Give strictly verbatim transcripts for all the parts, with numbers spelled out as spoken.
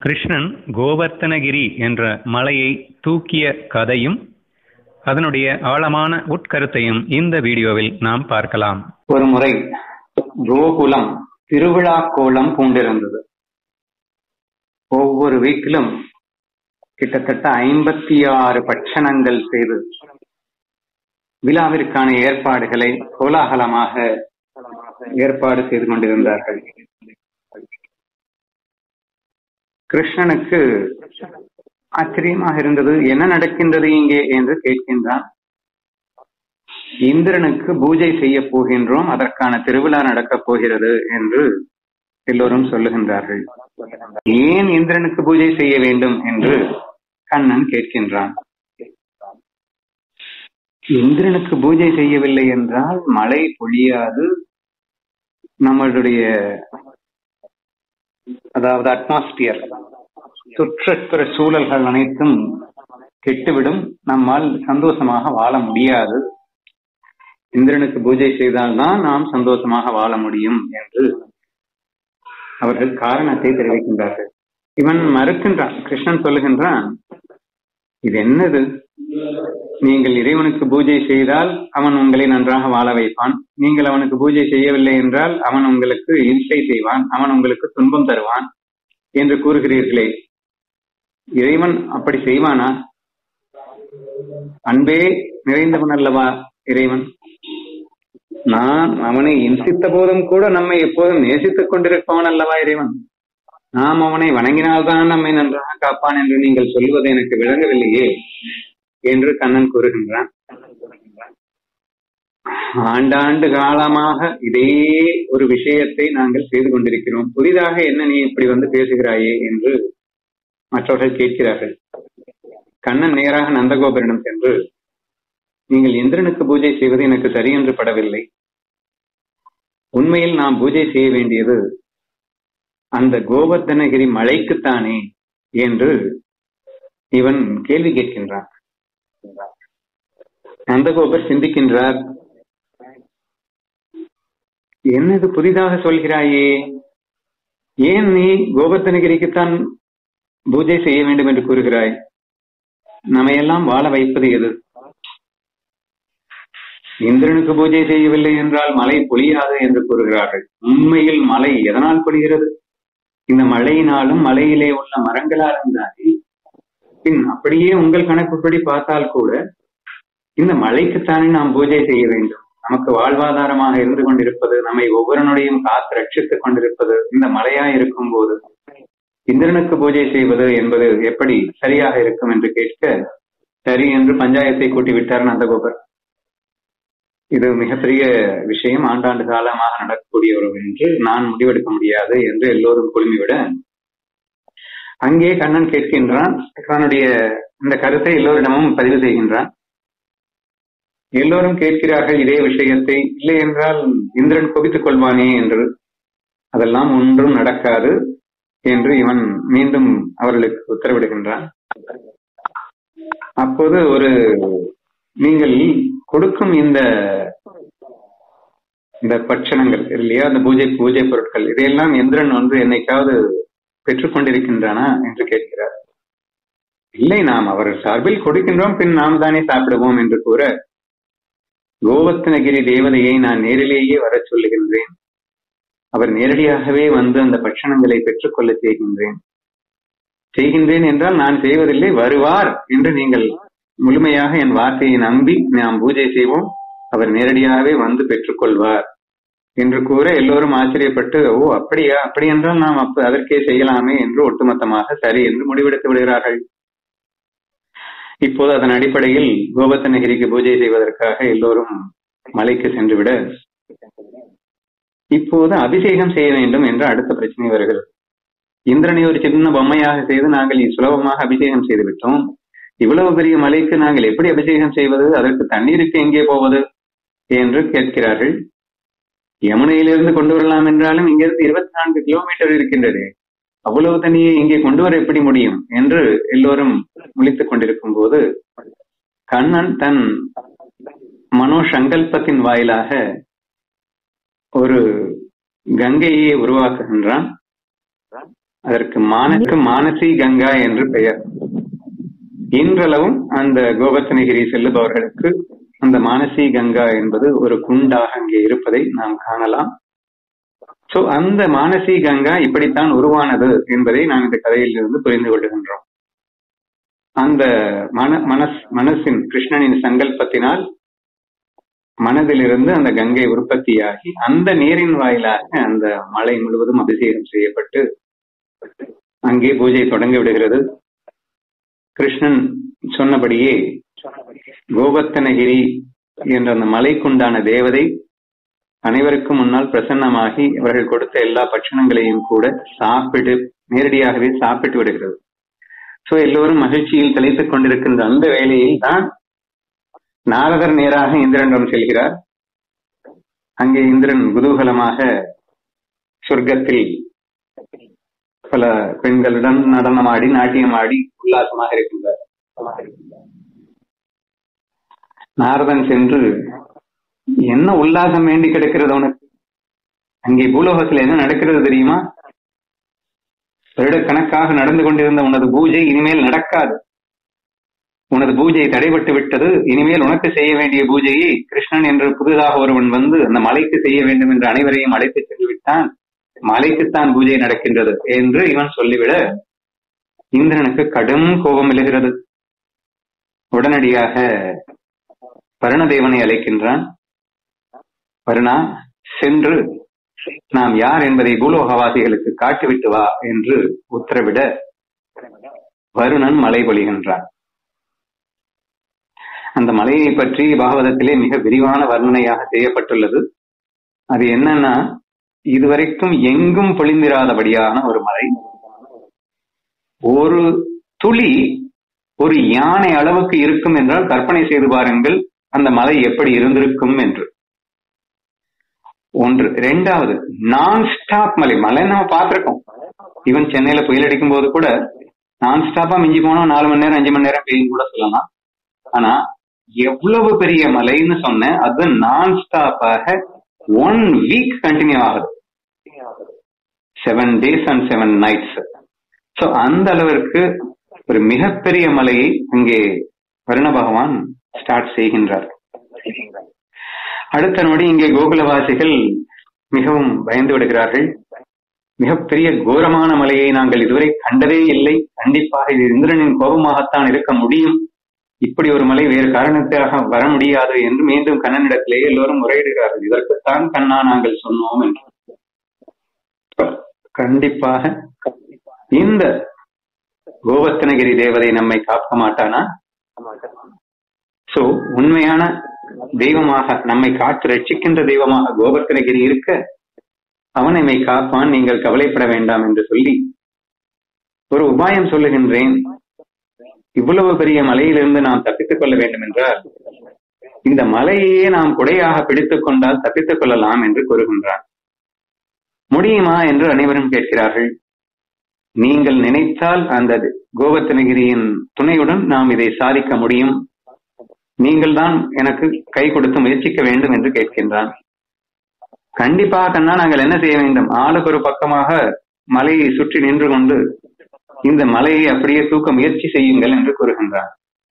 கிருஷ்ணன் கோவர்த்தனகிரி என்ற மலையை தூக்கிய கதையும் அதனுடைய ஆழமான உட்கருத்தையும் இந்த வீடியோவில் நாம் பார்க்கலாம். ஒரு முறை கோகுலம் திருவிழா கோலம் பூண்டிருந்தது. ஒவ்வொரு வீட்டிலும் கிட்டத்தட்ட ஐம்பத்தி ஆறு பட்சணங்கள் செய்து விழாவிற்கான ஏற்பாடுகளை கோலாகலமாக ஏற்பாடு செய்து கொண்டிருந்தார்கள். கிருஷ்ணனுக்கு ஆச்சரியமாக இருந்தது. என்ன நடக்கின்றது இங்கே என்று கேட்கின்றான். இந்திரனுக்கு பூஜை செய்ய போகின்றோம், அதற்கான திருவிழா நடக்கப் போகிறது என்று எல்லோரும் சொல்லுகின்றார்கள். ஏன் இந்திரனுக்கு பூஜை செய்ய வேண்டும் என்று கண்ணன் கேட்கின்றான். இந்திரனுக்கு பூஜை செய்யவில்லை என்றால் மழை பொழியாது, நம்மளுடைய அதாவது அட்மாஸ்பியர் சுற்றுப்புற சூழல்கள் அனைத்தும் கெட்டுவிடும், நம்மால் சந்தோஷமாக வாழ முடியாது. இந்திரனுக்கு பூஜை செய்தால்தான் நாம் சந்தோஷமாக வாழ முடியும் என்று அவர்கள் காரணத்தை தெரிவிக்கின்றார்கள். இவன் மறுக்கின்றான். கிருஷ்ணன் சொல்லுகின்றான், இது என்னது, நீங்கள் இறைவனுக்கு பூஜை செய்தால் அவன் உங்களை நன்றாக வாழ வைப்பான், நீங்கள் அவனுக்கு பூஜை செய்யவில்லை என்றால் அவன் உங்களுக்கு இம்சை செய்வான், அவன் உங்களுக்கு துன்பம் தருவான் என்று கூறுகிறீர்களே, இறைவன் அப்படி செய்வானா? அன்பே நிறைந்தவன் அல்லவா இறைவன். நான் அவனை இம்சித்த போதும் கூட நம்மை எப்போதும் நேசித்துக் கொண்டிருப்பவன் அல்லவா இறைவன். நாம் அவனை வணங்கினால்தான் நம்மை நன்றாக காப்பான் என்று நீங்கள் சொல்வது எனக்கு விளங்கவில்லையே என்று கண்ணன் கூறுகின்றான். ஆண்டாண்டு காலமாக இதே ஒரு விஷயத்தை நாங்கள் செய்து கொண்டிருக்கிறோம், புதிதாக என்ன நீ இப்படி வந்து பேசுகிறாயே என்று மற்றவர்கள் கேட்கிறார்கள். கண்ணன் நேராக நந்தகோபரிடம் சென்று, நீங்கள் இந்திரனுக்கு பூஜை செய்வது எனக்கு சரி என்று படவில்லை. உண்மையில் நாம் பூஜை செய்ய வேண்டியது அந்த கோவர்த்தனகிரி மலைக்குத்தானே என்று இவன் கேள்வி கேட்கின்றான். நந்தகோபர் சிந்திக்கின்றார். என்னது புதிதாக சொல்கிறாயே, ஏன் நீ கோவர்த்தனகிரிக்குத்தான் பூஜை செய்ய வேண்டும் என்று கூறுகிறாய்? நம்மையெல்லாம் வாழ வைப்பது எது? இந்திரனுக்கு பூஜை செய்யவில்லை என்றால் மழை பொழியாது என்று கூறுகிறார்கள். உண்மையில் மழை எதனால் பொழிகிறது? இந்த மழையினாலும் மலையிலே உள்ள மரங்களாலும் தானே. பின் அப்படியே உங்கள் கணக்குப்படி பார்த்தால் கூட இந்த மழைக்குத்தானே நாம் பூஜை செய்ய வேண்டும். நமக்கு வாழ்வாதாரமாக இருந்து கொண்டிருப்பது, நம்மை ஒவ்வொருவனுடையும் காத்து ரட்சித்துக் கொண்டிருப்பது இந்த மழையா இருக்கும் போது இந்திரனுக்கு பூஜை செய்வது என்பது எப்படி சரியாக இருக்கும் என்று கேட்க, சரி என்று பஞ்சாயத்தை கூட்டிவிட்டார் நந்தகோபர். இது மிகப்பெரிய விஷயம், ஆண்டாண்டு காலமாக நடக்கக்கூடிய ஒரு என்று நான் முடிவெடுக்க முடியாது என்று எல்லோரும் குழுமிவிட, அங்கே கண்ணன் கேட்கின்றான். தன்னுடைய இந்த கருத்தை எல்லோரிடமும் பதிவு செய்கின்றான். எல்லோரும் கேட்கிறார்கள் இதே விஷயத்தை. இல்லை என்றால் இந்திரன் கோபித்துக் கொள்வானே என்று. அதெல்லாம் ஒன்றும் நடக்காது என்று இவன் மீண்டும் அவர்களுக்கு உத்தரவிடுகின்றான். அப்போது ஒரு நீங்கள் கொடுக்கும் இந்த இந்த பட்சணங்கள் இல்லையா, அந்த பூஜை பூஜை பொருட்கள், இதையெல்லாம் இந்திரன் வந்து என்னைக்காவது பெற்றுக் கொண்டிருக்கின்றானா என்று கேட்கிறார். இல்லை, நாம் அவர் சார்பில் கொடுக்கின்றோம், பின் நாம் தானே சாப்பிடுவோம் என்று கூற, கோவர்த்தனகிரி தேவதையை நான் நேரிலேயே வர சொல்லுகின்றேன், அவர் நேரடியாகவே வந்து அந்த பட்சணங்களை பெற்றுக்கொள்ள செய்கின்றேன். செய்கின்றேன் என்றால் நான் செய்வதில்லை, வருவார் என்று நீங்கள் முழுமையாக என் வார்த்தையை நம்பி நாம் பூஜை செய்வோம், அவர் நேரடியாகவே வந்து பெற்றுக்கொள்வார் என்று கூற எல்லோரும் ஆச்சரியப்பட்டு, ஓ அப்படியா, அப்படி என்றால் நாம் அப்ப அதற்கே செய்யலாமே என்று ஒட்டுமொத்தமாக சரி என்று முடிவெடுத்து விடுகிறார்கள். இப்போது அதன் அடிப்படையில் கோவர்த்தனகிரிக்கு பூஜை செய்வதற்காக எல்லோரும் மலைக்கு சென்றுவிட, இப்போது அபிஷேகம் செய்ய வேண்டும் என்று அடுத்த பிரச்சனை வருகிறது. இந்திரனை ஒரு சின்ன பொம்மையாக செய்து நாங்கள் சுலபமாக அபிஷேகம் செய்து விட்டோம், இவ்வளவு பெரிய மலைக்கு நாங்கள் எப்படி அபிஷேகம் செய்வது, அதற்கு தண்ணீருக்கு எங்கே போவது என்று கேட்கிறார்கள். யமுனையிலிருந்து கொண்டு வரலாம் என்றாலும் இங்கிருந்து இருபத்தி நான்கு கிலோமீட்டர் இருக்கின்றது, அவ்வளவு தண்ணியை இங்கே கொண்டு வர எப்படி முடியும் என்று எல்லோரும் முழித்துக் கொண்டிருக்கும் போது கண்ணன் தன் மனோசங்கல்பத்தின் வாயிலாக ஒரு கங்கையை உருவாக்குகின்றான். அதற்கு மானக்கு மானசி கங்கா என்று பெயர். இன்றளவும் அந்த கோவர்த்தனகிரி செல்லுபவர்களுக்கு அந்த மானசி கங்கா என்பது ஒரு குண்டாக அங்கே இருப்பதை நாம் காணலாம். சோ அந்த மானசி கங்கா இப்படித்தான் உருவானது என்பதை நாம் இந்த கதையில் இருந்து புரிந்து கொள்ளுகின்றோம். அந்த மன மனஸ் மனசின் கிருஷ்ணனின் சங்கல்பத்தினால் மனதிலிருந்து அந்த கங்கை உற்பத்தியாகி அந்த நீரின் வாயிலாக அந்த மலை முழுவதும் அபிஷேகம் செய்யப்பட்டு அங்கே பூஜை தொடங்கி விடுகிறது. கிருஷ்ணன் சொன்னபடியே கோவர்த்தனகிரி என்ற அந்த மலைக்குண்டான தேவதை அனைவருக்கும் முன்னால் பிரசன்னமாகி அவர்கள் கொடுத்த எல்லா பட்சணங்களையும் கூட சாப்பிட்டு நேரடியாகவே சாப்பிட்டு விடுகிறது. சோ எல்லோரும் மகிழ்ச்சியில் திளைத்துக் கொண்டிருக்கின்ற அந்த வேளையில் தான் நாரதர் நேராக இந்திரனிடம் செல்கிறார். அங்கே இந்திரன் குதூகலமாக சொர்க்கத்தில் பல பெண்களுடன் நடனமாடி நாட்டியமாடி உல்லாசமாக இருக்கின்றார். நாரதன் சென்று, என்ன உல்லாசம் வேண்டி கிடக்கிறது உனக்கு? அங்கே பூலோகத்தில் என்ன நடக்கிறது தெரியுமா? வருடக்கணக்காக நடந்து கொண்டிருந்த உனது பூஜை இனிமேல் நடக்காது. உனது பூஜை தடைபட்டு விட்டது. இனிமேல் உனக்கு செய்ய வேண்டிய பூஜையை கிருஷ்ணன் என்று புதிதாக ஒருவன் வந்து அந்த மலைக்கு செய்ய வேண்டும் என்று அனைவரையும் அழைத்து சென்று விட்டான். மலைக்குத்தான் பூஜை நடக்கின்றது என்று இவன் சொல்லிவிட இந்திரனுக்கு கடும் கோபம் எழுகிறது. உடனடியாக வருணதேவனை அழைக்கின்றான். வருணா, சென்று நாம் யார் என்பதை பூலோகவாசிகளுக்கு காட்டிவிட்டு வா என்று உத்தரவிட வருணன் மலை பொழிகின்றான். அந்த மலையை பற்றி பாகவதத்திலே மிக விரிவான வர்ணனையாக செய்யப்பட்டுள்ளது. அது என்னன்னா, இதுவரைக்கும் எங்கும் பொழிந்திராதபடியான ஒரு மலை. ஒரு துளி ஒரு யானை அளவுக்கு இருக்கும் என்றால் கற்பனை செய்து பாருங்கள் அந்த மலை எப்படி இருந்திருக்கும் என்று. ஒன்று. இரண்டாவது, நான் ஸ்டாப் மலை. மலை நம்ம பார்த்திருக்கோம். ஈவன் சென்னையில புயல் அடிக்கும் போது கூட நான் ஸ்டாப்பா மிஞ்சி போனோம் நாலு மணி நேரம் அஞ்சு மணி நேரம் பெய்யும் கூட சொல்லலாம். ஆனா எவ்வளவு பெரிய மலைன்னு சொன்ன அது நான் ஸ்டாப்பாக ஒன் வீக் கண்டினியூ ஆகுது. Seven days and seven nights. So அந்த அளவிற்கு ஒரு மிகப்பெரிய மலையை அங்கே வருண பகவான் ஸ்டார்ட் செய்கின்றார். அடுத்த நொடி இங்கே கோகுலவாசிகள் மிகவும் பயந்து விடுகிறார்கள். மிகப்பெரிய கோரமான மலையை நாங்கள் இதுவரை கண்டதே இல்லை. கண்டிப்பாக இது இந்திரனின் கோபமாகத்தான் இருக்க முடியும். இப்படி ஒரு மலை வேறு காரணத்திற்காக வர முடியாது என்று மீண்டும் கண்ணனிடத்திலேயே எல்லோரும் முறையிடுகிறார்கள். இதற்குத்தான் கண்ணா நாங்கள் சொன்னோம் என்று. கண்டிப்பாக இந்த கோவர்த்தனகிரி தேவதை நம்மை காக்க மாட்டானா? சோ உண்மையான தெய்வமாக நம்மை காத்து ரட்சிக்கின்ற தெய்வமாக கோவர்த்தனகிரி இருக்க அவன் நம்மை காப்பான், நீங்கள் கவலைப்பட வேண்டாம் என்று சொல்லி ஒரு உபாயம் சொல்லுகின்றேன். இவ்வளவு பெரிய மலையிலிருந்து நாம் தப்பித்துக் கொள்ள வேண்டும் என்றால் இந்த மலையே நாம் குடையாக பிடித்துக் கொண்டால் தப்பித்துக் கொள்ளலாம் என்று கூறுகின்றான். முடியுமா என்று அனைவரும் கேட்கிறார்கள். நீங்கள் நினைத்தால் அந்த கோவர்த்தனகிரியின் துணையுடன் நாம் இதை சாதிக்க முடியும். நீங்கள் தான் எனக்கு கை கொடுத்து முயற்சிக்க வேண்டும் என்று கேட்கின்றான். கண்டிப்பாக கண்ணா, நாங்கள் என்ன செய்ய வேண்டும்? ஆளுக்கு ஒரு பக்கமாக மலையை சுற்றி நின்று கொண்டு இந்த மலையை அப்படியே தூக்க முயற்சி செய்யுங்கள் என்று கூறுகின்றான்.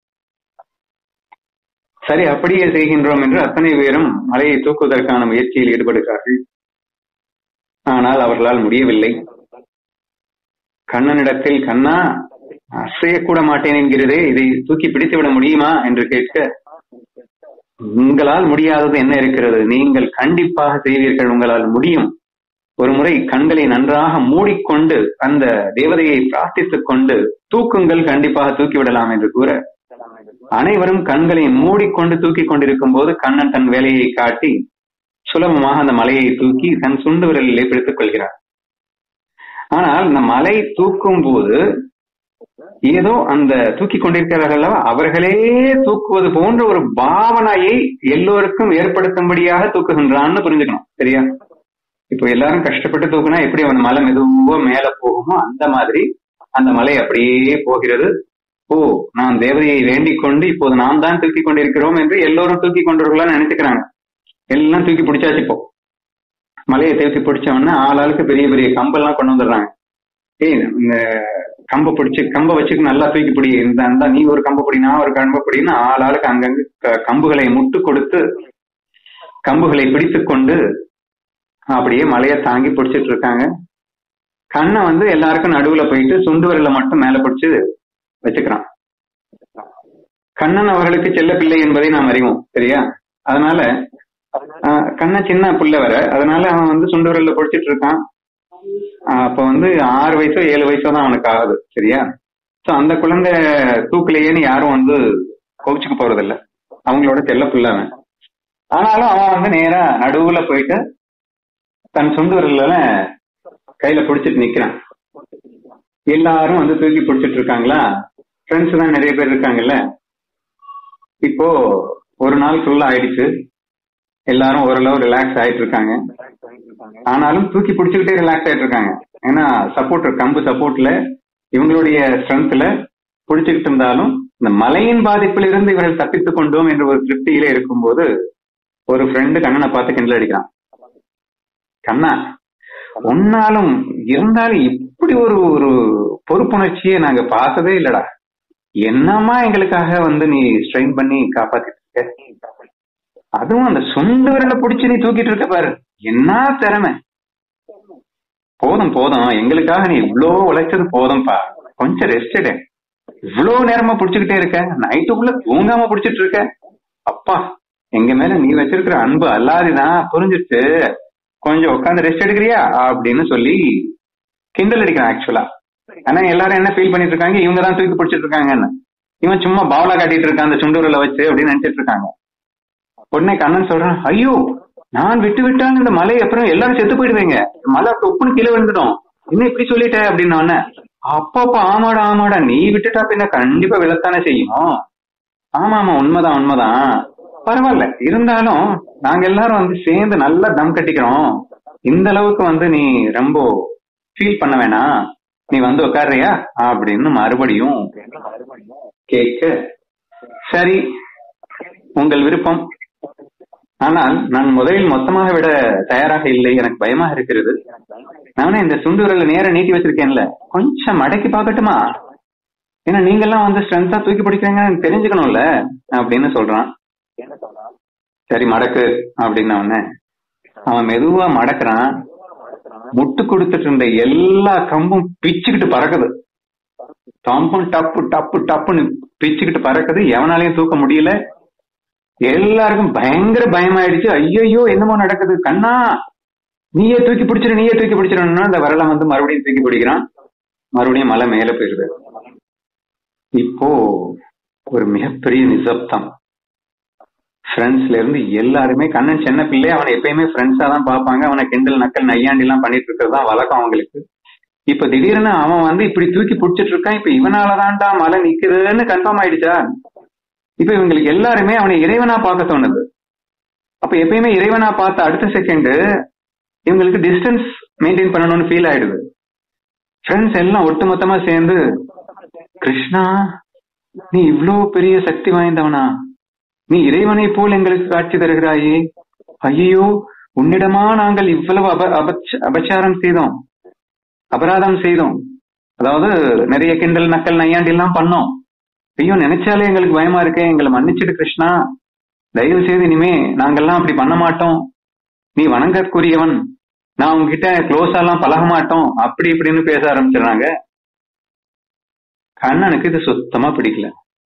சரி, அப்படியே செய்கின்றோம் என்று அத்தனை பேரும் மலையை தூக்குவதற்கான முயற்சியில் ஈடுபடுகிறார்கள். ஆனால் அவர்களால் முடியவில்லை. கண்ணனிடத்தில், கண்ணா அசையக்கூட மாட்டேன் என்கிறதே, இதை தூக்கி பிடித்து விட முடியுமா என்று கேட்க, உங்களால் முடியாதது என்ன இருக்கிறது? நீங்கள் கண்டிப்பாக செய்வீர்கள், உங்களால் முடியும். ஒரு முறை கண்களை நன்றாக மூடிக்கொண்டு அந்த தேவதையை பிரார்த்தித்துக் கொண்டு தூக்குங்கள், கண்டிப்பாக தூக்கிவிடலாம் என்று கூற அனைவரும் கண்களை மூடிக்கொண்டு தூக்கி கொண்டிருக்கும் போது கண்ணன் தன் வேலையை காட்டி சுலபமாக அந்த மலையை தூக்கி தன் சுண்டு விரலிலே பிடித்துக் கொள்கிறார். ஆனால் இந்த மலை தூக்கும் போது ஏதோ அந்த தூக்கி கொண்டிருக்கிறார்கள் அவர்களே தூக்குவது போன்ற ஒரு பாவனையை எல்லோருக்கும் ஏற்படுத்தும்படியாக தூக்குகின்றான்னு புரிஞ்சுக்கணும். சரியா? இப்போ எல்லாரும் கஷ்டப்பட்டு தூக்குனா எப்படி அந்த மலை மெதுவோ மேல போகுமோ அந்த மாதிரி அந்த மலை அப்படியே போகிறது. ஓ, நான் தேவதையை வேண்டிக் கொண்டு இப்போது நாம் தான் தூக்கி கொண்டிருக்கிறோம் என்று எல்லோரும் தூக்கி கொண்டிருக்கலாம்னு நினைச்சுக்கிறாங்க. எல்லாம் தூக்கி பிடிச்சாச்சு. இப்போ மலையை தூக்கி பிடிச்சவொன்னா ஆளாளுக்கு பெரிய பெரிய கம்பெல்லாம் கொண்டு வந்துடுறாங்க. ஏய் இந்த கம்பை பிடிச்சு கம்பை வச்சுக்கு நல்லா தூக்கி பிடி, இந்த அந்த நீ ஒரு கம்பை பிடி, நான் ஒரு கம்பை பிடின்னு ஆள் ஆளுக்கு அங்கங்க க- கம்புகளை முட்டு கொடுத்து கம்புகளை பிடித்து கொண்டு அப்படியே மலையை தாங்கி பிடிச்சிட்டு இருக்காங்க. கண்ணை வந்து எல்லாருக்கும் நடுவுல போயிட்டு சுண்டு விரல மட்டும் மேல பிடிச்சு வச்சுக்கிறான். கண்ணன் அவர்களுக்கு செல்ல பிள்ளை என்பதை நாம் அறிவோம், சரியா? அதனால ஆஹ் கண்ணன் சின்ன பிள்ளை வர, அதனால அவன் வந்து சுண்டு விரல்ல பிடிச்சிட்டு இருக்கான். ஆஹ் அப்ப வந்து ஆறு வயசோ ஏழு வயசோ தான் அவனுக்கு ஆகுது, சரியா? சோ அந்த குழந்தை தூக்கலையேன்னு யாரும் வந்து கோவிச்சுக்க போறது இல்ல, அவங்களோட செல்ல பிள்ளை அவன். ஆனாலும் அவன் வந்து நேரா நடுவுல போயிட்டு தன் சுண்டு விரல்ல கையில பிடிச்சிட்டு நிக்கிறான். எல்லாரும் வந்து தூக்கி பிடிச்சிட்டு இருக்காங்களா, ஃப்ரெண்ட்ஸ் தான் நிறைய பேர் இருக்காங்கல்ல. இப்போ ஒரு நாள் ஃபுல்லா ஆயிடுச்சு, எல்லாரும் ஓரளவு ரிலாக்ஸ் ஆயிட்டு இருக்காங்க. ஆனாலும் தூக்கி பிடிச்சுக்கிட்டே ரிலாக்ஸ் ஆயிட்டு இருக்காங்க. ஏன்னா சப்போர்ட், கம்பு சப்போர்ட்ல இவங்களுடைய ஸ்ட்ரென்த்ல பிடிச்சுக்கிட்டு இருந்தாலும் இந்த மலையின் பாதிப்பில் இருந்து இவர்கள் தப்பித்துக் கொண்டோம் என்ற ஒரு திருப்தியில இருக்கும்போது ஒரு ஃப்ரெண்டு கண்ணனை பார்த்து கிண்டல் அடிக்கிறான். கண்ணா, உன்னாலும் இருந்தாலும் இப்படி ஒரு ஒரு பொறுப்புணர்ச்சியை நாங்க பார்த்ததே இல்லடா. என்னமா எங்களுக்காக வந்து நீ ஸ்ட்ரெயின் பண்ணி காப்பாத்திட்டு இருக்க, அதுவும் அந்த சுண்டு விரல பிடிச்சு நீ தூக்கிட்டு இருக்க பாரு, என்ன திறமை. போதும் போதும், எங்களுக்காக நீ இவ்வளோ உழைச்சது போதும்பா, கொஞ்சம் ரெஸ்ட் எடு. இவ்வளவு நேரமா பிடிச்சுக்கிட்டே இருக்க, நைட்டுக்குள்ள தூங்காம பிடிச்சிட்டு இருக்க. அப்பா, எங்க மேல நீ வச்சிருக்கிற அன்பு அல்லாதிதான் புரிஞ்சிச்சு, கொஞ்சம் உட்காந்து ரெஸ்ட் எடுக்கிறியா அப்படின்னு சொல்லி கிண்டல் அடிக்கிறான் ஆக்சுவலா. ஆனா எல்லாரும் என்ன ஃபீல் பண்ணிட்டு இருக்காங்க, இவங்க தான் தூக்கி பிடிச்சிட்டு இருக்காங்கன்னு. இவன் சும்மா பாவலா காட்டிட்டு இருக்கான் அந்த சுண்டுரல வச்சு அப்படின்னு நினைச்சிட்டு இருக்காங்க. உடனே கண்ணன் சொல்றான், ஐயோ நான் விட்டு விட்டான்னு இந்த மலை அப்புறம் எல்லாரும் செத்து போயிடுவீங்க, மலை தொப்புன்னு கீழே விழுந்துடும், இன்னும் இப்படி சொல்லிட்ட அப்படின்னு. அப்பாப்பா, ஆமாடா ஆமாடா, நீ விட்டுட்டா பின்ன கண்டிப்பா விழத்தானே செய்யும். ஆமா ஆமா, உண்மைதான் உண்மைதான், பரவாயில்ல, இருந்தாலும் நாங்க எல்லாரும் வந்து சேர்ந்து நல்லா தம் கட்டிக்கிறோம், இந்த அளவுக்கு வந்து நீ ரொம்ப ஃபீல் பண்ண வேணாம், நீ வந்து உட்கார்றியா அப்படின்னு மறுபடியும் கேட்க, சரி உங்கள் விருப்பம், ஆனால் நான் முதலில் மொத்தமாக விட தயாராக இல்லை, எனக்கு பயமாக இருக்கிறது. நானே இந்த சுண்டு விரல நேரம் நீட்டி வச்சிருக்கேன்ல, கொஞ்சம் மடக்கி பார்க்கட்டுமா, ஏன்னா நீங்க எல்லாம் வந்து ஸ்ட்ரென்த்தா தூக்கி பிடிக்கிறீங்க தெரிஞ்சுக்கணும்ல அப்படின்னு சொல்றான். சரி மடக்கு அப்படின்னு அவன அவன் மெதுவா மடக்குறான். முட்டு கொடுத்துட்டு இருந்த எல்லா கம்பும் பிச்சுக்கிட்டு பறக்குது, கம்பும் டப்பு டப்பு டப்புன்னு பிச்சுக்கிட்டு பறக்குது. எவனாலையும் தூக்க முடியல. எல்லாருக்கும் பயங்கர பயமாயிடுச்சு. ஐயோ என்னமோ நடக்குது, கண்ணா நீயே தூக்கி பிடிச்சிரு நீயே தூக்கி பிடிச்சிடணும்னா அந்த வரல வந்து மறுபடியும் தூக்கி பிடிக்கிறான். மறுபடியும் மலை மேல போயிருது. இப்போ ஒரு மிகப்பெரிய நிசப்தம். ஃப்ரெண்ட்ஸ்ல இருந்து எல்லாருமே, கண்ணன் சின்ன பிள்ளை, அவனை எப்பயுமே ஃப்ரெண்ட்ஸா தான் பார்ப்பாங்க, அவனை கிண்டல் நக்கல் நையாண்டி எல்லாம் பண்ணிட்டு இருக்கிறது தான் வழக்கம் அவங்களுக்கு. இப்ப திடீர்னு அவன் வந்து இப்படி தூக்கி பிடிச்சிட்டு இருக்கான், இப்ப இவனாலதான்டா மலை நிக்குதுன்னு கன்ஃபார்ம் ஆயிடுச்சா. இப்ப இவங்களுக்கு எல்லாருமே அவனை இறைவனா பார்க்க தோணுது. அப்ப எப்பயுமே இறைவனா பார்த்த அடுத்த செகண்ட் இவங்களுக்கு டிஸ்டன்ஸ் மெயின்டைன் பண்ணணும்னு ஃபீல் ஆயிடுது. ஃப்ரெண்ட்ஸ் எல்லாம் ஒட்டுமொத்தமா சேர்ந்து, கிருஷ்ணா நீ இவ்வளவு பெரிய சக்தி வாய்ந்தவனா, நீ இறைவனை போல் எங்களுக்கு காட்சி தருகிறாயே, ஐயோ உன்னிடமா நாங்கள் இவ்வளவு அப அபச்ச அபச்சாரம் செய்தோம், அபராதம் செய்தோம், அதாவது நிறைய கிண்டல் நக்கல் நையாண்டி எல்லாம் பண்ணோம், ஐயோ நினைச்சாலே எங்களுக்கு பயமா இருக்கே, எங்களை மன்னிச்சிடு கிருஷ்ணா, தயவு செய்து இனிமே நாங்கெல்லாம் அப்படி பண்ண மாட்டோம், நீ வணங்கக்கூடியவன், நான் உங்ககிட்ட க்ளோஸா எல்லாம் பழக மாட்டோம், அப்படி இப்படின்னு பேச ஆரம்பிச்சிடறாங்க. கண்ணனுக்கு இது சுத்தமா பிடிக்கல.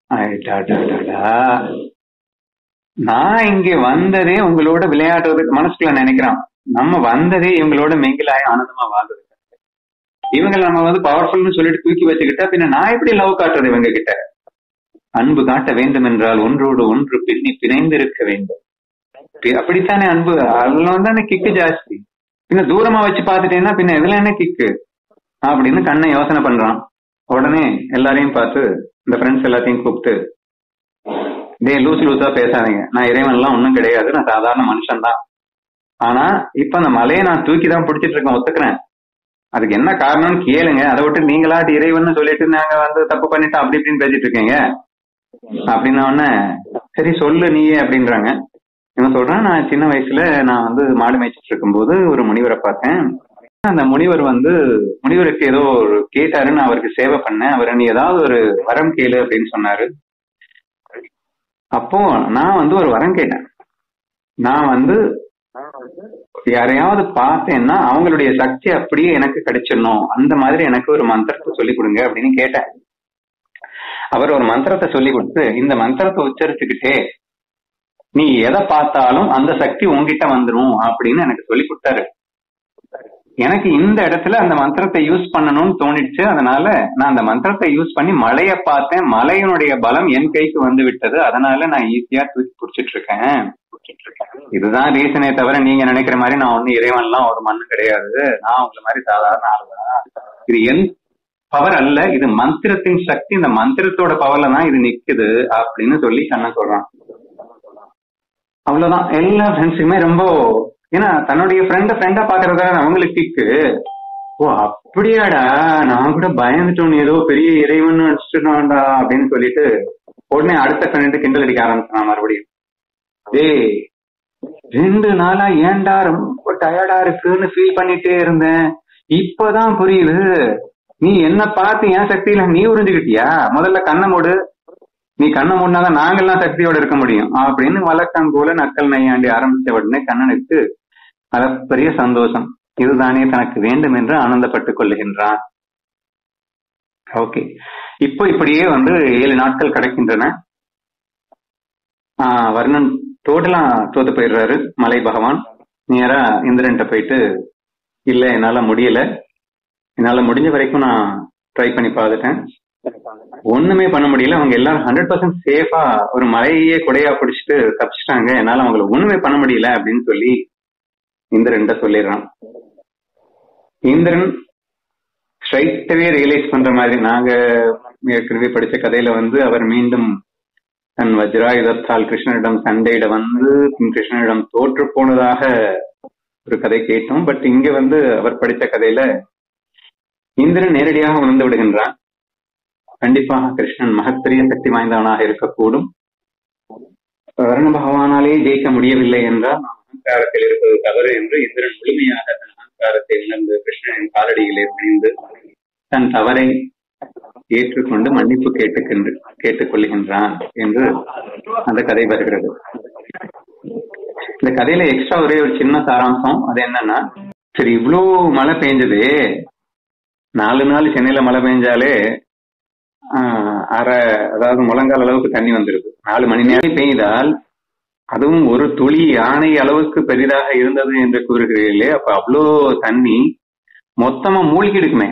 நான் இங்க வந்ததே உங்களோட விளையாடுறதுக்கு மனசுக்குள்ள நினைக்கிறான். நம்ம வந்ததே இவங்களோட மெங்கிலாய ஆனந்தமா வாழ்றது. இவங்களை நம்ம வந்து பவர்ஃபுல்னு சொல்லிட்டு தூக்கி வச்சுக்கிட்டா பின்ன நான் எப்படி லவ் காட்டுறது இவங்க கிட்ட. அன்பு காட்ட வேண்டும் என்றால் ஒன்றோடு ஒன்று பின்னி பிணைந்திருக்க வேண்டும். அப்படித்தானே அன்பு, அதுல வந்து கிக்கு ஜாஸ்தி. பின்ன தூரமா வச்சு பாத்துட்டேன்னா பின்ன இதுல என்ன கிக்கு அப்படின்னு கண்ணை யோசனை பண்றான். உடனே எல்லாரையும் பார்த்து இந்த ஃப்ரெண்ட்ஸ் எல்லாத்தையும் கூப்பிட்டு, டே லூஸ் லூஸா பேசாதீங்க, நான் இறைவன் எல்லாம் ஒன்னும் கிடையாது, நான் சாதாரண மனுஷன் தான். ஆனா இப்ப அந்த மலையை நான் தூக்கி தான் பிடிச்சிட்டு இருக்கேன், ஒத்துக்கிறேன். அதுக்கு என்ன காரணம்னு கேளுங்க, அதை விட்டு நீங்களாட்டு இறைவன் சொல்லிட்டு நாங்க வந்து தப்பு பண்ணிட்டு அப்படி இப்படின்னு பேசிட்டு இருக்கீங்க அப்படின்ன உடனே, சரி சொல்லு நீயே அப்படின்றாங்க. இவன் சொல்றான், நான் சின்ன வயசுல நான் வந்து மாடு மேய்ச்சிட்டு இருக்கும் போது ஒரு முனிவரை பார்த்தேன், அந்த முனிவர் வந்து முனிவருக்கு ஏதோ ஒரு கேட்டாருன்னு அவருக்கு சேவை பண்ணேன். அவர் நீ ஏதாவது ஒரு வரம் கேளு அப்படின்னு சொன்னாரு. அப்போ நான் வந்து ஒரு வரம் கேட்டேன். நான் வந்து யாரையாவது பார்த்தேன்னா அவங்களுடைய சக்தி அப்படியே எனக்கு கிடைச்சிடணும், அந்த மாதிரி எனக்கு ஒரு மந்திரத்தை சொல்லி கொடுங்க அப்படின்னு கேட்டேன். அவர் ஒரு மந்திரத்தை சொல்லி கொடுத்து, இந்த மந்திரத்தை உச்சரிச்சுக்கிட்டே நீ எதை பார்த்தாலும் அந்த சக்தி உங்ககிட்ட வந்துடும் அப்படின்னு எனக்கு சொல்லி கொடுத்தாரு. எனக்கு இந்த இடத்துல அந்த மந்திரத்தை யூஸ் பண்ணணும்னு தோணிடுச்சு. அதனால நான் அந்த மந்திரத்தை யூஸ் பண்ணி மலையை பார்த்தேன். மலையினுடைய பலம் என் கைக்கு வந்து விட்டது. அதனால நான் ஈஸியா தூக்கி பிடிச்சிட்டு இருக்கேன். இதுதான் ரீசனே தவிர நீங்க நினைக்கிற மாதிரி நான் ஒண்ணு இறைவன்லாம் ஒரு மண்ணு கிடையாது. நான் உங்களை மாதிரி சாதாரண ஆளுதான். இது என் பவர் அல்ல, இது மந்திரத்தின் சக்தி. இந்த மந்திரத்தோட பவர்ல தான் இது நிக்குது அப்படின்னு சொல்லி கண்ணன் சொல்றான். அவ்வளவுதான். எல்லா ஃப்ரெண்ட்ஸுக்குமே ரொம்ப, ஏன்னா தன்னுடைய ஃப்ரெண்ட ஃப்ரெண்டா பாக்குறதா அவங்களுக்கு கிக்கு. ஓ அப்படியாடா, நான் கூட பயந்துட்டோம், ஏதோ பெரிய இறைவன் அடிச்சுட்டோம்டா அப்படின்னு சொல்லிட்டு உடனே அடுத்த ஃப்ரெண்டு கிண்டல் அடிக்க ஆரம்பிச்சான் மறுபடியும். ஏய் ரெண்டு நாளா ஏன்டா ரொம்ப டயர்டா இருக்குன்னு ஃபீல் பண்ணிட்டே இருந்தேன், இப்பதான் புரியுது நீ என்ன பார்த்து என் சக்தியில நீ உறிஞ்சுக்கிட்டியா, முதல்ல கண்ணை மூடு, நீ கண்ணை மூடினாதான் நாங்கெல்லாம் சக்தியோட இருக்க முடியும் அப்படின்னு வழக்கம் போல நக்கல் நையாண்டி ஆரம்பிச்ச உடனே கண்ணனுக்கு அளப்பரிய சந்தோஷம். இதுதானே தனக்கு வேண்டும் என்று ஆனந்தப்பட்டுக் கொள்ளுகின்றான். ஓகே, இப்போ இப்படியே வந்து ஏழு நாட்கள் கிடைக்கின்றன. ஆஹ் வர்ணன் டோட்டலா தோத்து போயிடுறாரு. மலை பகவான் நேரா இந்திரன்ட்ட போயிட்டு, இல்ல என்னால முடியல, என்னால முடிஞ்ச வரைக்கும் நான் ட்ரை பண்ணி பார்த்துட்டேன், ஒண்ணுமே பண்ண முடியல, அவங்க எல்லாரும் ஹண்ட்ரட் பர்சன்ட் சேஃபா ஒரு மலையே கொடையா பிடிச்சிட்டு தப்பிச்சிட்டாங்க, என்னால அவங்களை ஒண்ணுமே பண்ண முடியல அப்படின்னு சொல்லி இந்திரன் சொல்லிடுறான். இந்திரன் ஸ்ட்ரைட்டாவே ரியலைஸ் பண்ற மாதிரி, நாங்க ஏற்கனவே படிச்ச கதையில வந்து அவர் மீண்டும் தன் வஜ்ராயுதத்தால் கிருஷ்ணனிடம் சண்டையிட வந்து கிருஷ்ணனிடம் தோற்று போனதாக ஒரு கதை கேட்டோம். பட் இங்க வந்து அவர் படித்த கதையில இந்திரன் நேரடியாக உணர்ந்து விடுகின்றான். கண்டிப்பாக கிருஷ்ணன் மகப்பெரிய சக்தி வாய்ந்தவனாக இருக்கக்கூடும், வருண பகவானாலே ஜெயிக்க முடியவில்லை என்றால் அகங்காரத்தில் இருப்பது தவறு என்று இந்திரன் முழுமையாக தன் அகங்காரத்தை உணர்ந்து கிருஷ்ணனின் காலடியிலே பணிந்து தன் தவறை ஏற்றுக்கொண்டு மன்னிப்பு கேட்டுக்கொண்டு கேட்டுக் கொள்கின்றான் என்று அந்த கதை வருகிறது. இந்த கதையில எக்ஸ்ட்ரா ஒரே ஒரு சின்ன சாராம்சம், அது என்னன்னா, சரி இவ்வளோ மழை பெஞ்சது, நாலு நாள் சென்னையில மழை பெஞ்சாலே ஆஹ் அரை அதாவது முழங்கால் அளவுக்கு தண்ணி வந்துருது. நாலு மணி நேரம் பெய்தால் அதுவும் ஒரு துளி யானை அளவுக்கு பெரிதாக இருந்தது என்று கூறுகிறீர்களே, அப்ப அவ்வளோ தண்ணி மொத்தமா மூழ்கிடுக்குமே.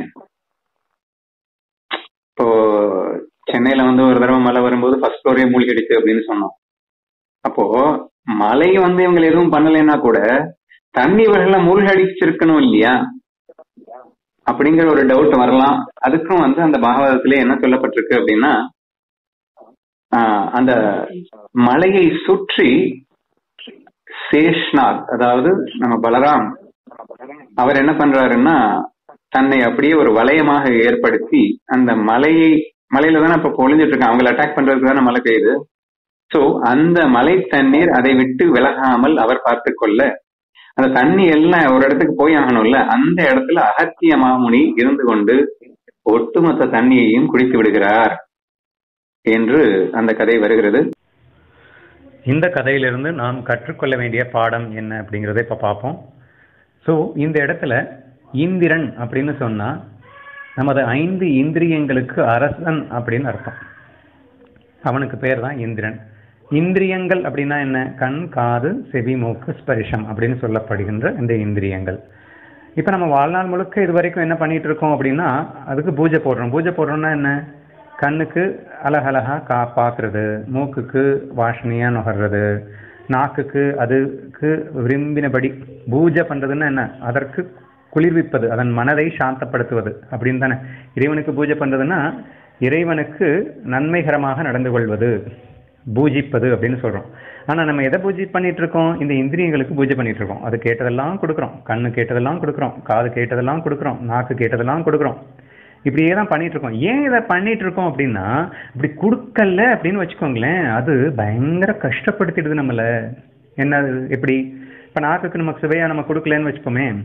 இப்போ சென்னையில வந்து ஒரு தடவை மழை வரும்போது ஃபர்ஸ்ட் ஃப்ளோரே மூழ்கிடுச்சு அப்படின்னு சொன்னோம். அப்போ மழை வந்து இவங்க எதுவும் பண்ணலைன்னா கூட தண்ணி வெள்ள மூழ்கடிச்சிருக்கணும் இல்லையா அப்படிங்கிற ஒரு டவுட் வரலாம். அதுக்கும் வந்து அந்த பாகவதத்திலே என்ன சொல்லப்பட்டிருக்கு அப்படின்னா, ஆஹ் அந்த மலையை சுற்றி சேஷ்நாத், அதாவது நம்ம பலராம், அவர் என்ன பண்றாருன்னா தன்னை அப்படியே ஒரு வளையமாக ஏற்படுத்தி அந்த மலையை, மலையில தானே இப்ப பொழிஞ்சிட்டு இருக்காங்க, அவங்களை அட்டாக் பண்றதுக்கு தானே மழை பெய்யுது. சோ அந்த மலை தண்ணீர் அதை விட்டு விலகாமல் அவர் பார்த்து கொள்ள, அந்த தண்ணி எல்லாம் ஒரு இடத்துக்கு போய் ஆகணும்ல, அந்த இடத்துல அகத்திய மாமுனி இருந்து கொண்டு ஒட்டுமொத்த தண்ணியையும் குடித்து விடுகிறார் என்று அந்த கதை வருகிறது. இந்த கதையிலிருந்து நாம் கற்றுக்கொள்ள வேண்டிய பாடம் என்ன அப்படிங்கிறத இப்ப பார்ப்போம். ஸோ இந்த இடத்துல இந்திரன் அப்படின்னு சொன்னா நமது ஐந்து இந்திரியங்களுக்கு அரசன் அப்படின்னு அர்த்தம். அவனுக்கு பேர் தான் இந்திரன். இந்திரியங்கள் அப்படின்னா என்ன? கண், காது, செவி, மூக்கு, ஸ்பரிசம் அப்படின்னு சொல்லப்படுகின்ற இந்த இந்திரியங்கள். இப்ப நம்ம வாழ்நாள் முழுக்க இது வரைக்கும் என்ன பண்ணிட்டு இருக்கோம் அப்படின்னா, அதுக்கு பூஜை போடுறோம். பூஜை போடுறோம்னா என்ன? கண்ணுக்கு அழகழகா கா பார்க்கறது, மூக்குக்கு வாசனையா நுகர்றது, நாக்குக்கு அதுக்கு விரும்பினபடி பூஜை பண்றதுன்னா என்ன? அதற்கு குளிர்விப்பது, அதன் மனதை சாந்தப்படுத்துவது அப்படின்னு தானே. இறைவனுக்கு பூஜை பண்றதுன்னா இறைவனுக்கு நன்மைகரமாக நடந்து கொள்வது, பூஜிப்பது அப்படின்னு சொல்றோம். ஆனா நம்ம எதை பூஜை பண்ணிட்டு இருக்கோம்? இந்த இந்திரியங்களுக்கு பூஜை பண்ணிட்டு இருக்கோம். அது கேட்டதெல்லாம் கொடுக்குறோம், கண்ணு கேட்டதெல்லாம் கொடுக்குறோம், காது கேட்டதெல்லாம் கொடுக்குறோம், நாக்கு கேட்டதெல்லாம் கொடுக்குறோம், இப்படியே தான் பண்ணிட்டு இருக்கோம். ஏன் இதை பண்ணிட்டு இருக்கோம் அப்படின்னா, இப்படி கொடுக்கல அப்படின்னு வச்சுக்கோங்களேன், அது பயங்கர கஷ்டப்படுத்திடுது நம்மள. என்ன எப்படி? இப்ப நாக்குக்கு நமக்கு சுவையா நம்ம கொடுக்கலன்னு வச்சுக்கோமே,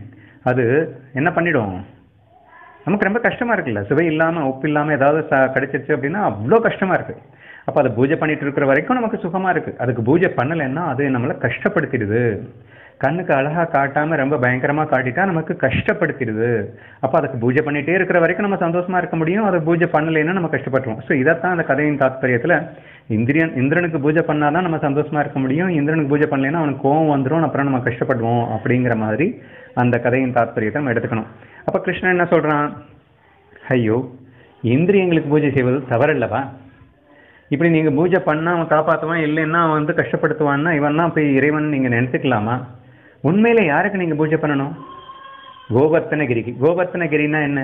அது என்ன பண்ணிடும், நமக்கு ரொம்ப கஷ்டமா இருக்குல்ல, சுவை இல்லாமல் உப்பு இல்லாமல் ஏதாவது ச கிடைச்சிருச்சு அப்படின்னா அவ்வளோ கஷ்டமா இருக்கு. அப்போ அதை பூஜை பண்ணிட்டு இருக்கிற வரைக்கும் நமக்கு சுகமா இருக்கு. அதுக்கு பூஜை பண்ணலைன்னா அது நம்மளை கஷ்டப்படுத்திடுது. கண்ணுக்கு அழகா காட்டாம ரொம்ப பயங்கரமா காட்டிட்டா நமக்கு கஷ்டப்படுத்திடுது. அப்போ அதுக்கு பூஜை பண்ணிட்டே இருக்கிற வரைக்கும் நம்ம சந்தோஷமா இருக்க முடியும், அதை பூஜை பண்ணலைன்னா நம்ம கஷ்டப்பட்டுருவோம். ஸோ இதைத்தான் அந்த கதையின் தாத்பரியத்தில் இந்திரியன் இந்திரனுக்கு பூஜை பண்ணாதான் நம்ம சந்தோஷமா இருக்க முடியும், இந்திரனுக்கு பூஜை பண்ணலைன்னா அவனுக்கு கோவம் வந்துடும், அப்புறம் நம்ம கஷ்டப்படுவோம் அப்படிங்கிற மாதிரி அந்த கதையின் தாத்பரியத்தை நம்ம எடுத்துக்கணும். அப்போ கிருஷ்ணன் என்ன சொல்றான், ஐயோ இந்திரியங்களுக்கு பூஜை செய்வது தவறல்லவா, இப்படி நீங்க பூஜை பண்ணா அவன் காப்பாற்றுவான், இல்லைன்னா அவன் வந்து கஷ்டப்படுத்துவான்னா இவன் தான் போய் இறைவன் நீங்க நினைச்சுக்கலாமா? உண்மையில யாருக்கு நீங்க பூஜை பண்ணணும்? கோவர்த்தனகிரிக்கு. கோவர்த்தனகிரினா என்ன?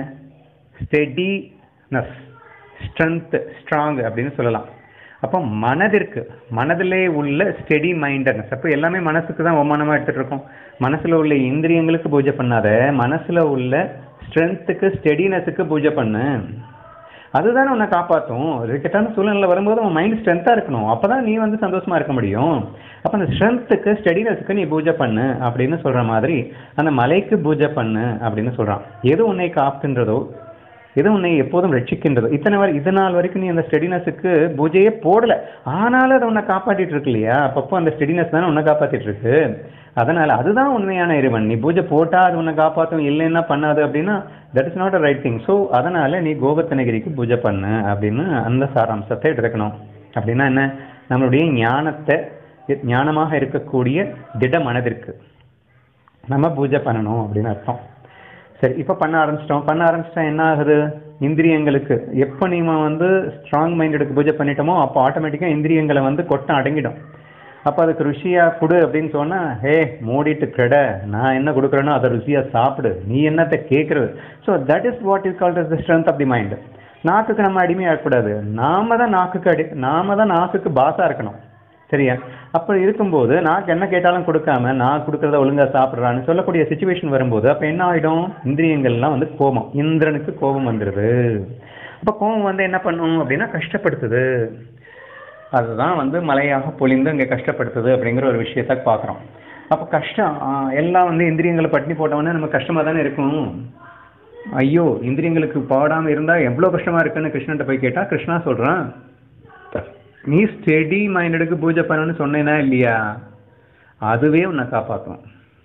ஸ்டெடினஸ், ஸ்ட்ரென்த், ஸ்ட்ராங் அப்படின்னு சொல்லலாம். அப்போ மனதிற்கு, மனதிலே உள்ள ஸ்டெடி மைண்டட்னஸ். அப்போ எல்லாமே மனசுக்கு தான் அவமானமா எடுத்துட்டு இருக்கோம். மனசுல உள்ள இந்திரியங்களுக்கு பூஜை பண்ணாத, மனசுல உள்ள ஸ்ட்ரென்த்துக்கு, ஸ்டெடினஸுக்கு பூஜை பண்ணு. அதுதானே உன்னை காப்பாற்றும். ரிக்கெட்டான சூழ்நிலை வரும்போது உன் மைண்ட் ஸ்ட்ரென்த்தாக இருக்கணும், அப்போதான் நீ வந்து சந்தோஷமா இருக்க முடியும். அப்போ அந்த ஸ்ட்ரென்த்துக்கு, ஸ்டெடினஸுக்கு நீ பூஜை பண்ணு அப்படின்னு சொல்ற மாதிரி அந்த மலைக்கு பூஜை பண்ணு அப்படின்னு சொல்றான். எது உன்னை காப்புன்றதோ, எது உன்னை எப்போதும் ரட்சிக்கின்றதோ, இத்தனை வரை இது நாள் வரைக்கும் நீ அந்த ஸ்டெடினஸுக்கு பூஜையே போடல, ஆனாலும் அதை உன்னை காப்பாற்றிட்டு இருக்கு இல்லையா, அப்பப்போ அந்த ஸ்டெடினஸ் தானே உன்னை காப்பாற்றிட்டு இருக்கு. அதனால அதுதான் உண்மையான இறைவன். நீ பூஜை போட்டா அது உன்னை காப்பாற்றும், இல்லைன்னா பண்ணாது அப்படின்னா that is not a right thing. So அதனால நீ கோவர்த்தனகிரிக்கு பூஜை பண்ணு அப்படின்னு அந்த சாராம்சத்தை எடுத்துக்கணும். அப்படின்னா என்ன, நம்மளுடைய ஞானத்தை, ஞானமாக இருக்கக்கூடிய திட மனதிற்கு நம்ம பூஜை பண்ணணும் அப்படின்னு அர்த்தம். சரி, இப்போ பண்ண ஆரம்பிச்சிட்டோம். பண்ண ஆரம்பிச்சிட்டா என்ன ஆகுது, இந்திரியங்களுக்கு எப்போ நீமா வந்து ஸ்ட்ராங் மைண்டடுக்கு பூஜை பண்ணிட்டோமோ அப்போ ஆட்டோமேட்டிக்காக இந்திரியங்களை வந்து கொட்டம் அடங்கிடும். அப்போ அதுக்கு ருசியா கொடு அப்படின்னு சொன்னா, ஹே மூடிட்டு கெட, நான் என்ன கொடுக்குறேனோ அதை ருசியா சாப்பிடு, நீ என்னத்தை கேட்கறது. So that is what is called as the strength of the mind. நாக்குக்கு நம்ம அடிமையாகக்கூடாது, நாம தான் நாக்குக்கு அடி நாம தான் நாக்குக்கு பாசா இருக்கணும். சரியா? அப்போ இருக்கும்போது நாக்கு என்ன கேட்டாலும் கொடுக்காம நான் கொடுக்குறத ஒழுங்கா சாப்பிட்றான்னு சொல்லக்கூடிய சுச்சுவேஷன் வரும்போது அப்போ என்ன ஆகிடும், இந்திரியங்கள்லாம் வந்து கோபம், இந்திரனுக்கு கோபம் வந்துடுது. அப்போ கோபம் வந்து என்ன பண்ணும் அப்படின்னா கஷ்டப்படுத்துது. அதுதான் வந்து மலையாக பொழிந்து அங்கே கஷ்டப்படுத்துது அப்படிங்கிற ஒரு விஷயத்த பார்க்குறோம். அப்போ கஷ்டம் எல்லாம் வந்து இந்திரியங்களை பட்டினி போட்டவொன்னே நம்ம கஷ்டமாக தானே இருக்கும். ஐயோ இந்திரியங்களுக்கு பாடாமல் இருந்தால் எவ்வளோ கஷ்டமாக இருக்குன்னு கிருஷ்ணன்ட்ட போய் கேட்டால் கிருஷ்ணா சொல்கிறான், நீ ஸ்டெடி மைண்டடுக்கு பூஜை பண்ணணும்னு சொன்னேன்னா இல்லையா, அதுவே உன்னை காப்பாற்றும்.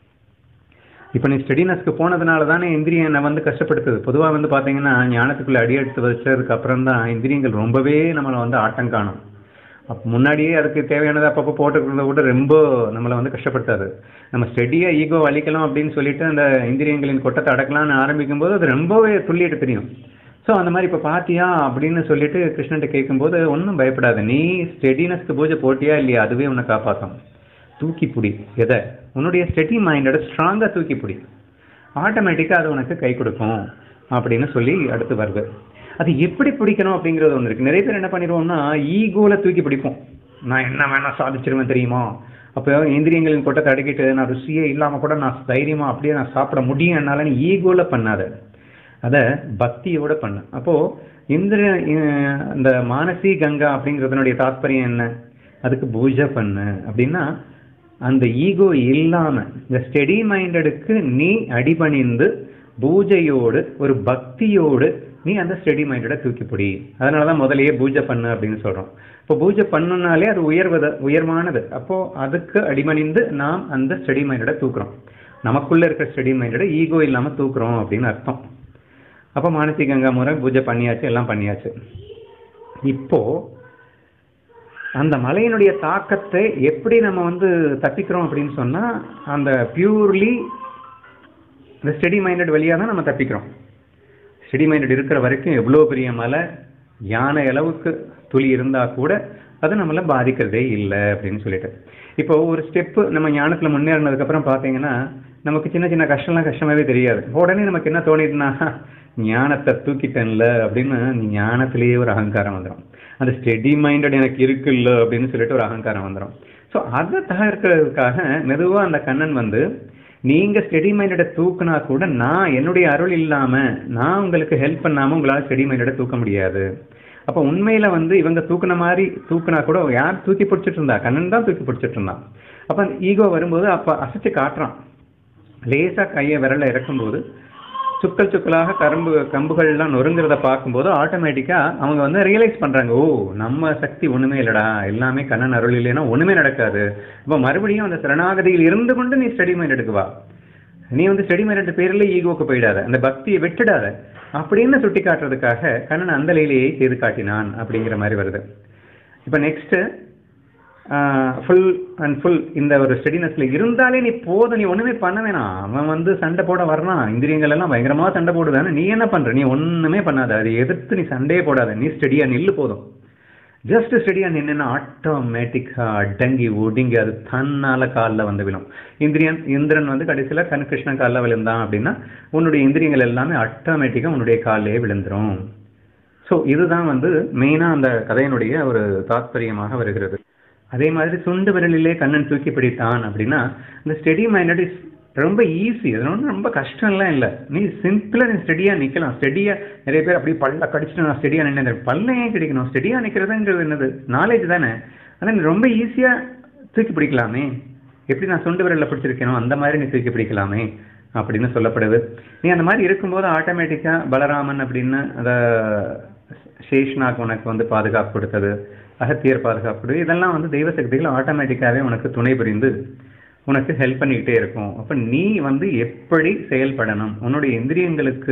இப்போ நீ ஸ்டெடினஸ்க்கு போனதுனால தானே இந்திரியம் என்னை வந்து கஷ்டப்படுத்துது. பொதுவாக வந்து பார்த்தீங்கன்னா ஞானத்துக்குள்ளே அடி எடுத்து வச்சதுக்கு அப்புறம் தான் இந்திரியங்கள் ரொம்பவே நம்மளை வந்து ஆட்டம் காணும். அப்போ முன்னாடியே அதுக்கு தேவையானது அப்பப்போ போட்டுக்கிறத கூட ரொம்ப நம்மளை வந்து கஷ்டப்படுத்தாது. நம்ம ஸ்டெடியாக ஈகோ அழிக்கலாம் அப்படின்னு சொல்லிட்டு அந்த இந்திரியங்களின் கொட்டத்தை அடக்கலாம்னு ஆரம்பிக்கும் போது அது ரொம்பவே துள்ளிட்டு தெரியும். ஸோ அந்த மாதிரி இப்போ பார்த்தியா அப்படின்னு சொல்லிட்டு கிருஷ்ணன்ட்ட கேட்கும்போது ஒன்றும் பயப்படாது, நீ ஸ்டெடினஸ்க்கு பூஜை போட்டியா இல்லையா, அதுவே உன்னை காப்பாற்றும். தூக்கி பிடி, எதை, உன்னுடைய ஸ்டெடி மைண்டோட ஸ்ட்ராங்காக தூக்கி பிடி, ஆட்டோமேட்டிக்காக அது உனக்கு கை கொடுக்கும் அப்படின்னு சொல்லி அடுத்து வருது. அது எப்படி பிடிக்கணும் அப்படிங்கிறது ஒன்று இருக்குது. நிறைய பேர் என்ன பண்ணிடுவோம்னா ஈகோவில் தூக்கி பிடிப்போம், நான் என்ன வேணா சாதிச்சிருவேன் தெரியுமா, அப்போ இந்திரியங்களின் கொட்டத்தை அடக்கிட்டு நான் ருசியே இல்லாமல் கூட நான் தைரியமாக அப்படியே நான் சாப்பிட முடியும், என்னால் நீ ஈகோவில் பண்ணாத, அதை பக்தியோட பண்ணு. அப்போது இந்திர இந்த மானசி கங்கா அப்படிங்கிறதுனுடைய தாத்பரியம் என்ன, அதுக்கு பூஜை பண்ணு அப்படின்னா அந்த ஈகோ இல்லாமல் இந்த ஸ்டெடி மைண்டடுக்கு நீ அடிபணிந்து பூஜையோடு ஒரு பக்தியோடு நீ அந்த ஸ்டெடி மைண்டோட தூக்கிப்பிடி. அதனால தான் முதலையே பூஜை பண்ணு அப்படின்னு சொல்கிறோம். இப்போ பூஜை பண்ணுனாலே அது உயர்வத உயர்வானது. அப்போது அதுக்கு அடிமணிந்து நாம் அந்த ஸ்டெடி மைண்டோட தூக்குறோம், நமக்குள்ளே இருக்கிற ஸ்டெடி மைண்டோட ஈகோ இல்லாமல் தூக்குறோம் அப்படின்னு அர்த்தம். அப்போ மானசி கங்கா முறை பூஜை பண்ணியாச்சு, எல்லாம் பண்ணியாச்சு. இப்போது அந்த மலையினுடைய தாக்கத்தை எப்படி நம்ம வந்து தப்பிக்கிறோம் அப்படின்னு சொன்னால் அந்த பியூர்லி இந்த ஸ்டெடி மைண்டட் வழியாக தான் நம்ம தப்பிக்கிறோம். ஸ்டெடி மைண்டட் இருக்கிற வரைக்கும் எவ்வளோ பெரிய மலை யானை அளவுக்கு துளி இருந்தால் கூட அது நம்மளை பாதிக்கிறதே இல்லை அப்படின்னு சொல்லிட்டு. இப்போ ஒரு ஸ்டெப்பு நம்ம ஞானத்தில் முன்னேறினதுக்கப்புறம் பார்த்தீங்கன்னா நமக்கு சின்ன சின்ன கஷ்டம்லாம் கஷ்டமாகவே தெரியாது. உடனே நமக்கு என்ன தோணிட்டுனா ஞானத்தை தூக்கிட்டேன்ல அப்படின்னு ஞானத்திலேயே ஒரு அகங்காரம் வந்துடும். அந்த ஸ்டெடி மைண்டட் எனக்கு இருக்குல்ல அப்படின்னு சொல்லிட்டு ஒரு அகங்காரம் வந்துடும். ஸோ அதை தகர்க்கிறதுக்காக மெதுவாக அந்த கண்ணன் வந்து நீங்கள் ஸ்டெடி மைண்டடை தூக்குனா கூட நான் என்னுடைய அருள் இல்லாமல் நான் உங்களுக்கு ஹெல்ப் பண்ணாமல் உங்களால் ஸ்டெடி மைண்டடை தூக்க முடியாது. அப்போ உண்மையில் வந்து இவங்க தூக்குன மாதிரி தூக்குனா கூட யார் தூக்கி பிடிச்சிட்டு இருந்தா, கண்ணன் தான் தூக்கி பிடிச்சிட்டு இருந்தான். அப்போ ஈகோ வரும்போது அப்போ அசைச்சு காட்டுறான், லேசாக கையை விரல இறக்கும்போது சுக்கல் சுக்கலாக கரும்பு கம்புகள்லாம் நொறுங்கிறத பார்க்கும்போது ஆட்டோமேட்டிக்காக அவங்க வந்து ரியலைஸ் பண்ணுறாங்க, ஓ நம்ம சக்தி ஒன்றுமே இல்லைடா, எல்லாமே கண்ணன் அருள் இல்லைன்னா ஒன்றுமே நடக்காது. இப்போ மறுபடியும் அந்த சரணாகதியில் இருந்து கொண்டு நீ ஸ்டடி மைண்ட் எடுக்குவா, நீ வந்து ஸ்டடி மைண்ட் பேரில் ஈகோக்கு போயிடாத, அந்த பக்தியை விட்டுடாத அப்படின்னு சுட்டி காட்டுறதுக்காக கண்ணன் அந்த லீலையை செய்து காட்டினான் அப்படிங்கிற மாதிரி வருது. இப்போ நெக்ஸ்ட்டு ஃபுல் அண்ட் ஃபுல் இந்த ஒரு ஸ்டெடினஸ்ல இருந்தாலே நீ போதும், நீ ஒன்றுமே பண்ண வேணாம். அவன் வந்து சண்டை போட வர்றான், இந்திரியங்கள் எல்லாம் பயங்கரமாக சண்டை போடுதானே, நீ என்ன பண்ணுற, நீ ஒன்றுமே பண்ணாத, அதை எதிர்த்து நீ சண்டையே போடாத, நீ ஸ்டெடியாக நில்லு போதும். ஜஸ்ட் ஸ்டெடியாக நின்றுன்னா ஆட்டோமேட்டிக்காக அடங்கி ஒடுங்கி அது தன்னால் காலில் வந்து விழும். இந்திரியன் இந்திரன் வந்து கடைசியில் கண் கிருஷ்ணன் காலில் விழுந்தான் அப்படின்னா உன்னுடைய இந்திரியங்கள் எல்லாமே ஆட்டோமேட்டிக்காக உன்னுடைய காலிலே விழுந்துடும். ஸோ இதுதான் வந்து மெயினாக அந்த கதையினுடைய ஒரு தாத்பரியமாக வருகிறது. அதே மாதிரி சுண்டு விரலிலே கண்ணன் தூக்கி பிடித்தான் அப்படின்னா இந்த ஸ்டெடி மைண்டட் இஸ் ரொம்ப ஈஸி, அது ஒன்றும் ரொம்ப கஷ்டம்லாம் இல்லை. நீ சிம்பிளாக நீ ஸ்டெடியாக நிற்கலாம். ஸ்டெடியாக நிறைய பேர் அப்படி பல்ல கடிச்சிட்டு நான் ஸ்டெடியாக நின்று பல்ல ஏன் கிடைக்கணும், ஸ்டெடியாக நிற்கிறதுங்கிறது என்னது நாலேஜ் தானே, ஆனால் நீ ரொம்ப ஈஸியாக தூக்கி பிடிக்கலாமே, எப்படி நான் சுண்டு விரலில் பிடிச்சிருக்கேனோ அந்த மாதிரி நீ தூக்கி பிடிக்கலாமே அப்படின்னு சொல்லப்படுது. நீ அந்த மாதிரி இருக்கும்போது ஆட்டோமேட்டிக்காக பலராமன் அப்படின்னு அந்த சேஷ்நாக் உனக்கு வந்து பாதுகாப்பு கொடுத்தது, அகத்தியர் பாதுகாப்பு, இதெல்லாம் வந்து தெய்வ சக்திகள் ஆட்டோமேட்டிக்காகவே உனக்கு துணை புரிந்து உனக்கு ஹெல்ப் பண்ணிக்கிட்டே இருக்கும். அப்போ நீ வந்து எப்படி செயல்படணும், உன்னுடைய இந்திரியங்களுக்கு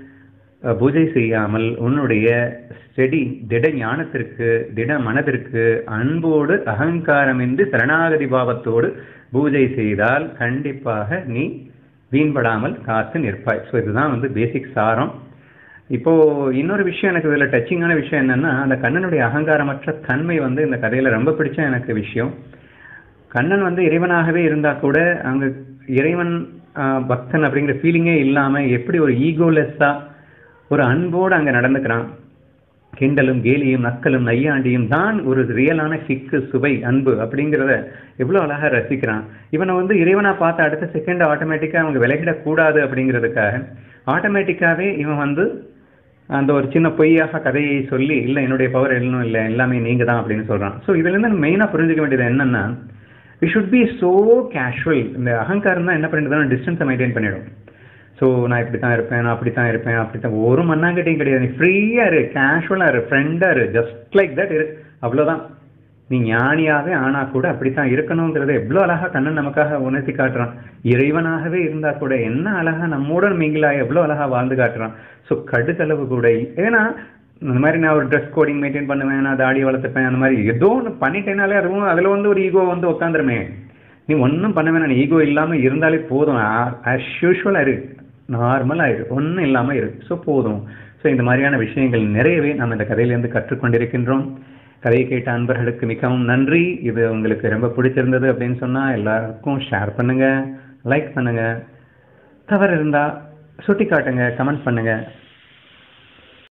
பூஜை செய்யாமல் உன்னுடைய ஸ்டெடி திட ஞானத்திற்கு திட மனதிற்கு அன்போடு அகங்காரமின்றி சரணாகதி பாவத்தோடு பூஜை செய்தால் கண்டிப்பாக நீ வீண்படாமல் காத்து நிற்பாய். ஸோ இதுதான் வந்து பேசிக் சாரம். இப்போ இன்னொரு விஷயம் எனக்கு இதில் டச்சிங்கான விஷயம் என்னன்னா, அந்த கண்ணனுடைய அகங்காரமற்ற தன்மை வந்து இந்த கதையில ரொம்ப பிடிச்ச எனக்கு விஷயம். கண்ணன் வந்து இறைவனாகவே இருந்தா கூட அங்க இறைவன் பக்தன் அப்படிங்கிற ஃபீலிங்கே இல்லாம எப்படி ஒரு ஈகோலெஸ்ஸா ஒரு அன்போடு அங்க நடந்துக்கிறான். கிண்டலும் கேலியும் நக்கலும் நையாண்டியும் தான் ஒரு ரியலான கிக்கு சுவை அன்பு அப்படிங்கிறத எவ்வளோ அழகாக ரசிக்கிறான். இவனை வந்து இறைவனா பார்த்த அடுத்த செகண்ட் ஆட்டோமேட்டிக்காக அவங்க விலகிடக்கூடாது அப்படிங்கிறதுக்காக ஆட்டோமேட்டிக்காகவே இவன் வந்து அந்த ஒரு சின்ன பொய்யாக கதையை சொல்லி இல்லை என்னுடைய பவர் எல்லாம் இல்லை எல்லாமே நீங்கள் தான் அப்படின்னு சொல்கிறான். ஸோ இதுலேருந்து மெயினாக புரிஞ்சுக்க வேண்டியது என்னென்னா, we should be so casual. இந்த அகங்காரம் தான் என்ன பண்ணிட்டு டிஸ்டன்ஸை மெயின்டைன் பண்ணிடும். ஸோ நான் இப்படி தான் இருப்பேன், நான் அப்படி தான் இருப்பேன், அப்படி தான் ஒரு மண்ணாங்கட்டையும் கிடையாது. நீ ஃப்ரீயாக இரு, கேஷுவலாக இரு, ஃப்ரெண்டாக இரு, ஜஸ்ட் லைக் தட் இரு, அவ்வளோதான். நீ ஞானியாகவே ஆனால் கூட அப்படித்தான் இருக்கணுங்கிறத எவ்வளோ அழகாக கண்ணன் நமக்காக உணர்த்தி காட்டுறான். இறைவனாகவே இருந்தால் கூட என்ன அழகாக நம்முடன் மிங்கிலாக எவ்வளோ அழகாக வாழ்ந்து காட்டுறான். ஸோ கடுகளவு கூட ஏன்னா இந்த மாதிரி நான் ஒரு ட்ரெஸ் கோடிங் மெயின்டைன் பண்ணுவேன், நான் தாடி வளர்த்துப்பேன், அந்த மாதிரி ஏதோ ஒன்று பண்ணிட்டேனாலே அதுவும் அதில் வந்து ஒரு ஈகோ வந்து உட்காந்துருமே. நீ ஒன்றும் பண்ண வேணாம், நீ ஈகோ இல்லாமல் இருந்தாலே போதும். ஆஸ் யூஷுவலாக இரு, நார்மலாக இரு, ஒன்றும் இல்லாமல் இரு, ஸோ போதும். ஸோ இந்த மாதிரியான விஷயங்கள் நிறையவே நம்ம இந்த கதையிலேருந்து கற்றுக்கொண்டிருக்கின்றோம். கதையை கேட்ட அன்பர்களுக்கு மிகவும் நன்றி. இது உங்களுக்கு ரொம்ப பிடிச்சிருந்தது அப்படின்னு சொன்னால் எல்லாருக்கும் ஷேர் பண்ணுங்கள், லைக் பண்ணுங்கள், தவறு இருந்தால் சுட்டி காட்டுங்க, கமெண்ட் பண்ணுங்கள்.